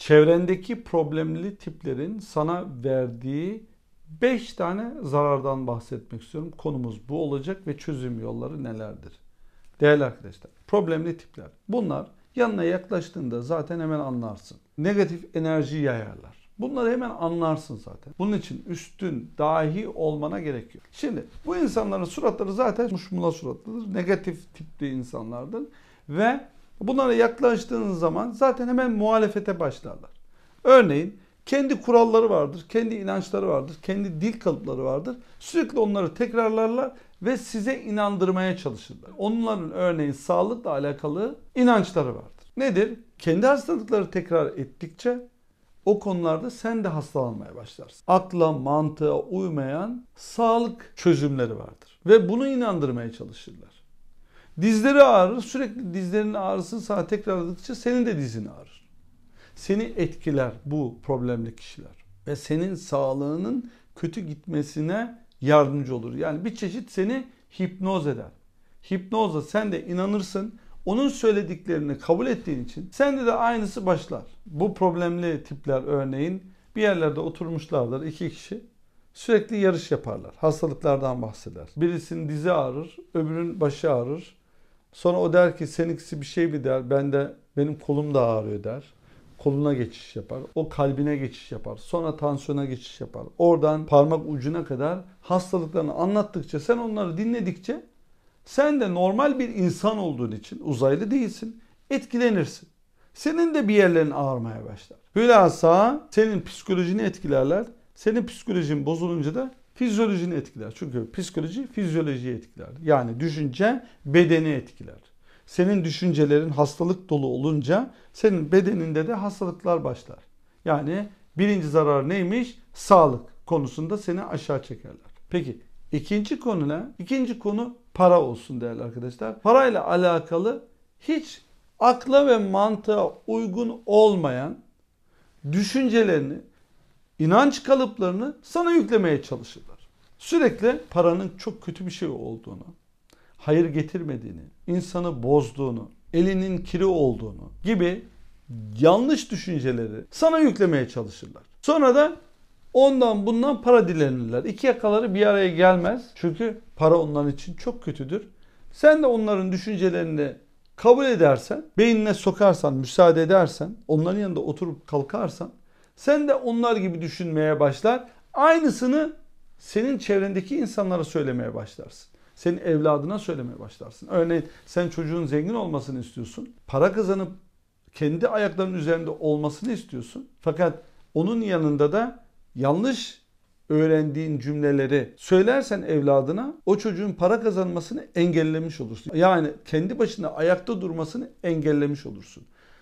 çevrendeki problemli tiplerin sana verdiği 5 tane zarardan bahsetmek istiyorum. Konumuz bu olacak ve çözüm yolları nelerdir? Değerli arkadaşlar, problemli tipler. Bunlar yanına yaklaştığında zaten hemen anlarsın. Negatif enerji yayarlar. Bunları hemen anlarsın zaten. Bunun için üstün, dahi olmana gerek yok. Şimdi bu insanların suratları zaten muşmula suratlıdır. Negatif tipli insanlardır. Ve bunlara yaklaştığınız zaman zaten hemen muhalefete başlarlar. Örneğin kendi kuralları vardır, kendi inançları vardır, kendi dil kalıpları vardır. Sürekli onları tekrarlarlar ve size inandırmaya çalışırlar. Onların örneğin sağlıkla alakalı inançları vardır. Nedir? Kendi hastalıkları tekrar ettikçe o konularda sen de hastalanmaya başlarsın. Akla, mantığa uymayan sağlık çözümleri vardır. Ve bunu inandırmaya çalışırlar. Dizleri ağrır, sürekli dizlerinin ağrısını sana tekrarladıkça senin de dizin ağrır. Seni etkiler bu problemli kişiler. Ve senin sağlığının kötü gitmesine yardımcı olur. Yani bir çeşit seni hipnoz eder. Hipnozla sen de inanırsın. Onun söylediklerini kabul ettiğin için sende de aynısı başlar. Bu problemli tipler örneğin bir yerlerde oturmuşlardır 2 kişi. Sürekli yarış yaparlar. Hastalıklardan bahseder. Birisinin dizi ağrır, öbürünün başı ağrır. Sonra o der ki seninkisi bir şey mi der. Benim kolum da ağrıyor der. Koluna geçiş yapar. O kalbine geçiş yapar. Sonra tansiyona geçiş yapar. Oradan parmak ucuna kadar hastalıklarını anlattıkça sen onları dinledikçe sen de normal bir insan olduğun için uzaylı değilsin. Etkilenirsin. Senin de bir yerlerin ağrımaya başlar. Hülasa senin psikolojini etkilerler. Senin psikolojin bozulunca da fizyolojini etkiler. Çünkü psikoloji fizyolojiyi etkiler. Yani düşünce bedeni etkiler. Senin düşüncelerin hastalık dolu olunca senin bedeninde de hastalıklar başlar. Yani birinci zarar neymiş? Sağlık konusunda seni aşağı çekerler. Peki ikinci konu ne? İkinci konu para olsun değerli arkadaşlar. Parayla alakalı hiç akla ve mantığa uygun olmayan düşüncelerini, inanç kalıplarını sana yüklemeye çalışırlar. Sürekli paranın çok kötü bir şey olduğunu, hayır getirmediğini, insanı bozduğunu, elinin kiri olduğunu gibi yanlış düşünceleri sana yüklemeye çalışırlar. Sonra da ondan bundan para dilenirler. İki yakaları bir araya gelmez. Çünkü para onların için çok kötüdür. Sen de onların düşüncelerini kabul edersen, beynine sokarsan, müsaade edersen, onların yanında oturup kalkarsan, sen de onlar gibi düşünmeye başlar. Aynısını senin çevrendeki insanlara söylemeye başlarsın. Senin evladına söylemeye başlarsın. Örneğin sen çocuğun zengin olmasını istiyorsun. Para kazanıp kendi ayaklarının üzerinde olmasını istiyorsun. Fakat onun yanında da yanlış öğrendiğin cümleleri söylersen evladına o çocuğun para kazanmasını engellemiş olursun. Yani kendi başına ayakta durmasını engellemiş olursun.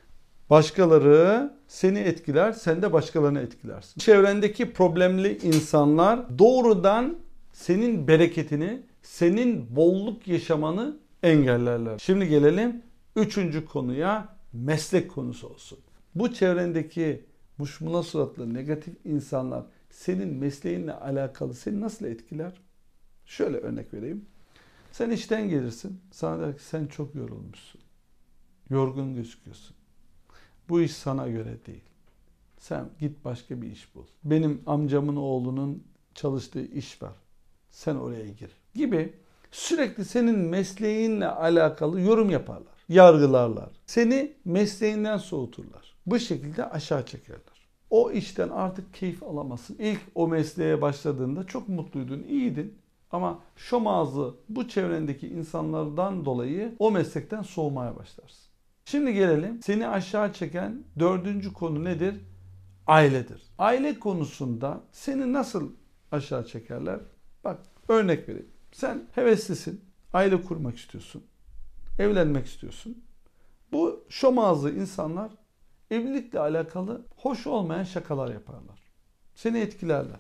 Başkaları seni etkiler, sen de başkalarını etkilersin. Çevrendeki problemli insanlar doğrudan senin bereketini, senin bolluk yaşamanı engellerler. Şimdi gelelim 3. konuya, meslek konusu olsun. Bu çevrendeki muşmula suratlı negatif insanlar senin mesleğinle alakalı seni nasıl etkiler? Şöyle örnek vereyim. Sen işten gelirsin. Sana der ki sen çok yorulmuşsun. Yorgun gözüküyorsun. Bu iş sana göre değil. Sen git başka bir iş bul. Benim amcamın oğlunun çalıştığı iş var. Sen oraya gir. Gibi sürekli senin mesleğinle alakalı yorum yaparlar. Yargılarlar. Seni mesleğinden soğuturlar. Bu şekilde aşağı çekerler. O işten artık keyif alamazsın. İlk o mesleğe başladığında çok mutluydun, iyiydin. Ama şomazlı bu çevrendeki insanlardan dolayı o meslekten soğumaya başlarsın. Şimdi gelelim seni aşağı çeken 4. konu nedir? Ailedir. Aile konusunda seni nasıl aşağı çekerler? Bak örnek vereyim. Sen heveslisin, aile kurmak istiyorsun, evlenmek istiyorsun. Bu şomazlı insanlar evlilikle alakalı hoş olmayan şakalar yaparlar. Seni etkilerler.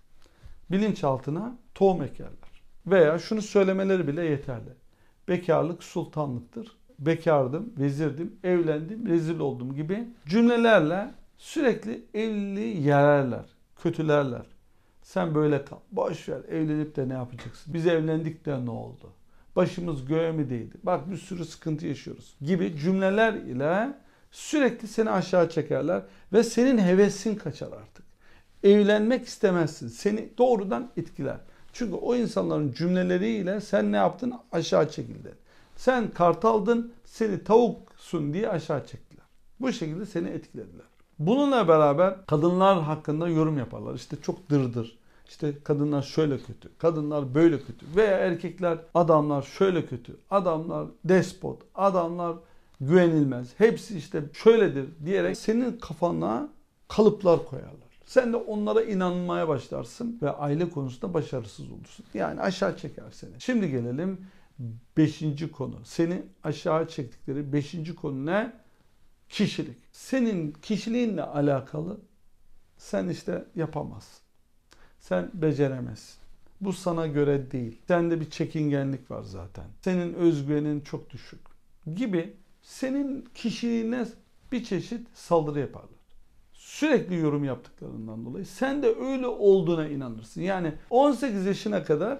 Bilinçaltına tohum ekerler. Veya şunu söylemeleri bile yeterli. Bekarlık sultanlıktır. Bekardım, vezirdim, evlendim, rezil oldum gibi cümlelerle sürekli evliliği yererler, kötülerler. Sen böyle kal, boş ver, evlenip de ne yapacaksın? Biz evlendik de ne oldu? Başımız göğe mi değdi? Bak bir sürü sıkıntı yaşıyoruz gibi cümleler ile Sürekli seni aşağı çekerler ve senin hevesin kaçar artık. Evlenmek istemezsin. Seni doğrudan etkiler. Çünkü o insanların cümleleriyle sen ne yaptın? Aşağı çekildin. Sen kartaldın, seni tavuksun diye aşağı çektiler. Bu şekilde seni etkilediler. Bununla beraber kadınlar hakkında yorum yaparlar. İşte çok dırdır. İşte kadınlar şöyle kötü, kadınlar böyle kötü veya erkekler, adamlar şöyle kötü, adamlar despot, adamlar güvenilmez, hepsi işte şöyledir diyerek senin kafana kalıplar koyarlar. Sen de onlara inanmaya başlarsın ve aile konusunda başarısız olursun. Yani aşağı çeker seni. Şimdi gelelim 5. konu. Seni aşağı çektikleri 5. konu ne? Kişilik. Senin kişiliğinle alakalı sen işte yapamazsın. Sen beceremezsin. Bu sana göre değil. Sende bir çekingenlik var zaten. Senin özgüvenin çok düşük gibi senin kişiliğine bir çeşit saldırı yaparlar. Sürekli yorum yaptıklarından dolayı sen de öyle olduğuna inanırsın. Yani 18 yaşına kadar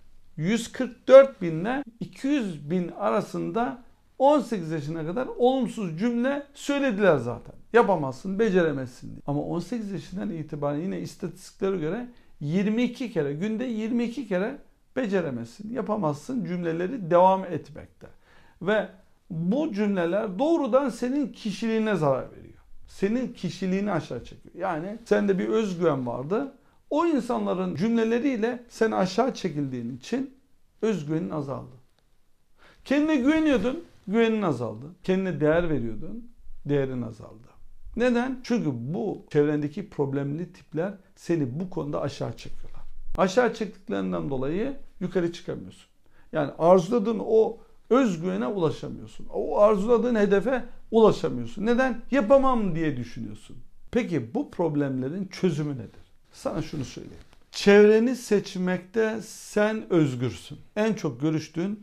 144 binle 200 bin arasında 18 yaşına kadar olumsuz cümle söylediler zaten. Yapamazsın, beceremezsin diye. Ama 18 yaşından itibaren yine istatistiklere göre 22 kere, günde 22 kere beceremezsin, yapamazsın cümleleri devam etmekte. Ve bu cümleler doğrudan senin kişiliğine zarar veriyor. Senin kişiliğini aşağı çekiyor. Yani sende bir özgüven vardı. O insanların cümleleriyle sen aşağı çekildiğin için özgüvenin azaldı. Kendine güveniyordun, güvenin azaldı. Kendine değer veriyordun, değerin azaldı. Neden? Çünkü bu çevrendeki problemli tipler seni bu konuda aşağı çekiyorlar. Aşağı çektiklerinden dolayı yukarı çıkamıyorsun. Yani arzuladığın o özgüvene ulaşamıyorsun. O arzuladığın hedefe ulaşamıyorsun. Neden? Yapamam diye düşünüyorsun. Peki bu problemlerin çözümü nedir? Sana şunu söyleyeyim. Çevreni seçmekte sen özgürsün. En çok görüştüğün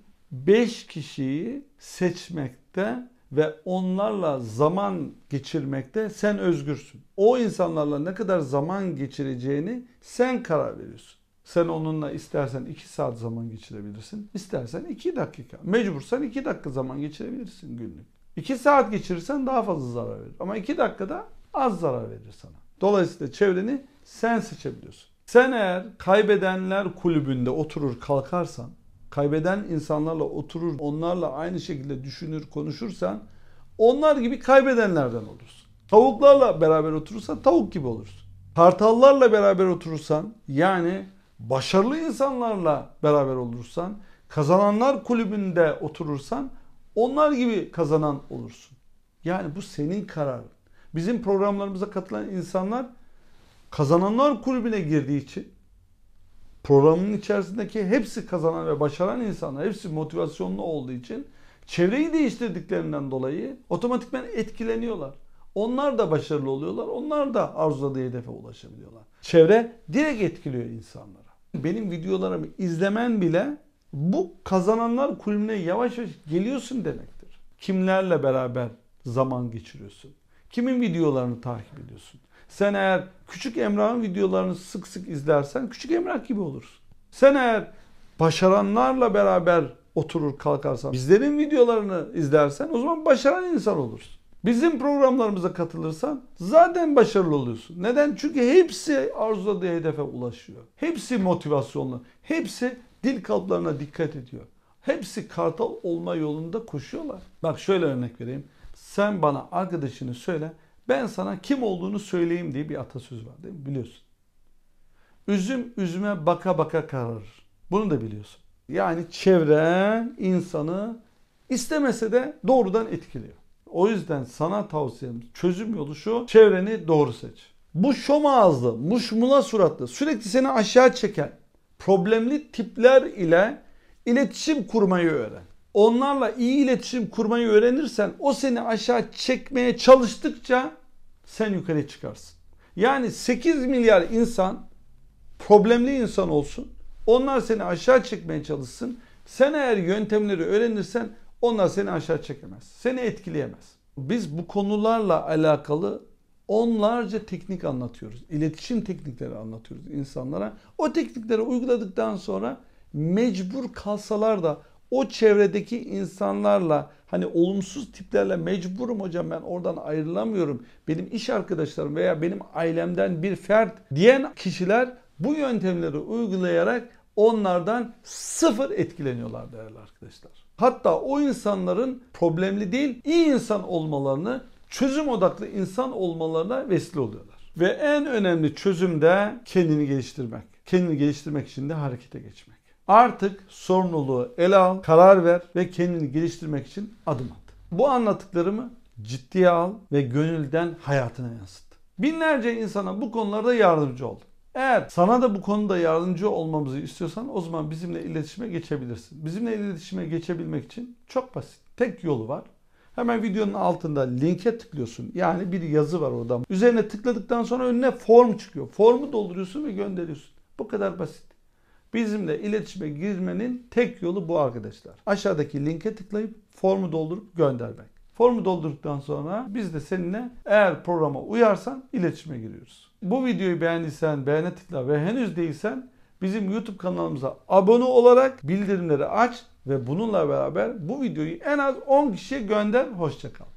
5 kişiyi seçmekte ve onlarla zaman geçirmekte sen özgürsün. O insanlarla ne kadar zaman geçireceğini sen karar veriyorsun. Sen onunla istersen 2 saat zaman geçirebilirsin. İstersen 2 dakika. Mecbursan 2 dakika zaman geçirebilirsin günlük. 2 saat geçirirsen daha fazla zarar verir. Ama 2 dakikada az zarar verir sana. Dolayısıyla çevreni sen seçebiliyorsun. Sen eğer kaybedenler kulübünde oturur kalkarsan, kaybeden insanlarla oturur, onlarla aynı şekilde düşünür, konuşursan onlar gibi kaybedenlerden olursun. Tavuklarla beraber oturursan tavuk gibi olursun. Kartallarla beraber oturursan, yani başarılı insanlarla beraber olursan, kazananlar kulübünde oturursan onlar gibi kazanan olursun. Yani bu senin kararın. Bizim programlarımıza katılan insanlar kazananlar kulübüne girdiği için, programın içerisindeki hepsi kazanan ve başaran insanlar, hepsi motivasyonlu olduğu için çevreyi değiştirdiklerinden dolayı otomatikman etkileniyorlar. Onlar da başarılı oluyorlar. Onlar da arzuladığı hedefe ulaşabiliyorlar. Çevre direkt etkiliyor insanlara. Benim videolarımı izlemen bile bu kazananlar kulübüne yavaş yavaş geliyorsun demektir. Kimlerle beraber zaman geçiriyorsun? Kimin videolarını takip ediyorsun? Sen eğer Küçük Emrah'ın videolarını sık sık izlersen Küçük Emrah gibi olursun. Sen eğer başaranlarla beraber oturur kalkarsan, bizlerin videolarını izlersen o zaman başaran insan olursun. Bizim programlarımıza katılırsan zaten başarılı oluyorsun. Neden? Çünkü hepsi arzuladığı hedefe ulaşıyor. Hepsi motivasyonlu. Hepsi dil kalıplarına dikkat ediyor. Hepsi kartal olma yolunda koşuyorlar. Bak şöyle örnek vereyim. Sen bana arkadaşını söyle, ben sana kim olduğunu söyleyeyim diye bir atasöz var değil mi? Biliyorsun. Üzüm üzüme baka baka kararır. Bunu da biliyorsun. Yani çevre insanı istemese de doğrudan etkiliyor. O yüzden sana tavsiyem, çözüm yolu şu: çevreni doğru seç. Bu şom ağızlı, muşmula suratlı, sürekli seni aşağı çeken problemli tipler ile iletişim kurmayı öğren. Onlarla iyi iletişim kurmayı öğrenirsen o seni aşağı çekmeye çalıştıkça sen yukarı çıkarsın. Yani 8 milyar insan problemli insan olsun. Onlar seni aşağı çekmeye çalışsın. Sen eğer yöntemleri öğrenirsen onlar seni aşağı çekemez. Seni etkileyemez. Biz bu konularla alakalı onlarca teknik anlatıyoruz. İletişim teknikleri anlatıyoruz insanlara. O teknikleri uyguladıktan sonra mecbur kalsalar da o çevredeki insanlarla, hani olumsuz tiplerle mecburum hocam, ben oradan ayrılamıyorum, benim iş arkadaşlarım veya benim ailemden bir fert diyen kişiler bu yöntemleri uygulayarak onlardan sıfır etkileniyorlar değerli arkadaşlar. Hatta o insanların problemli değil, iyi insan olmalarını, çözüm odaklı insan olmalarına vesile oluyorlar. Ve en önemli çözüm de kendini geliştirmek. Kendini geliştirmek için de harekete geçmek. Artık sorumluluğu ele al, karar ver ve kendini geliştirmek için adım at. Bu anlattıklarımı ciddiye al ve gönülden hayatına yansıt. Binlerce insana bu konularda yardımcı oldum. Eğer sana da bu konuda yardımcı olmamızı istiyorsan o zaman bizimle iletişime geçebilirsin. Bizimle iletişime geçebilmek için çok basit. Tek yolu var. Hemen videonun altında linke tıklıyorsun. Yani bir yazı var orada. Üzerine tıkladıktan sonra önüne form çıkıyor. Formu dolduruyorsun ve gönderiyorsun. Bu kadar basit. Bizimle iletişime girmenin tek yolu bu arkadaşlar. Aşağıdaki linke tıklayıp formu doldurup göndermek. Formu doldurduktan sonra biz de seninle, eğer programa uyarsan, iletişime giriyoruz. Bu videoyu beğendiysen beğene tıkla ve henüz değilsen bizim YouTube kanalımıza abone olarak bildirimleri aç ve bununla beraber bu videoyu en az 10 kişiye gönder. Hoşça kal.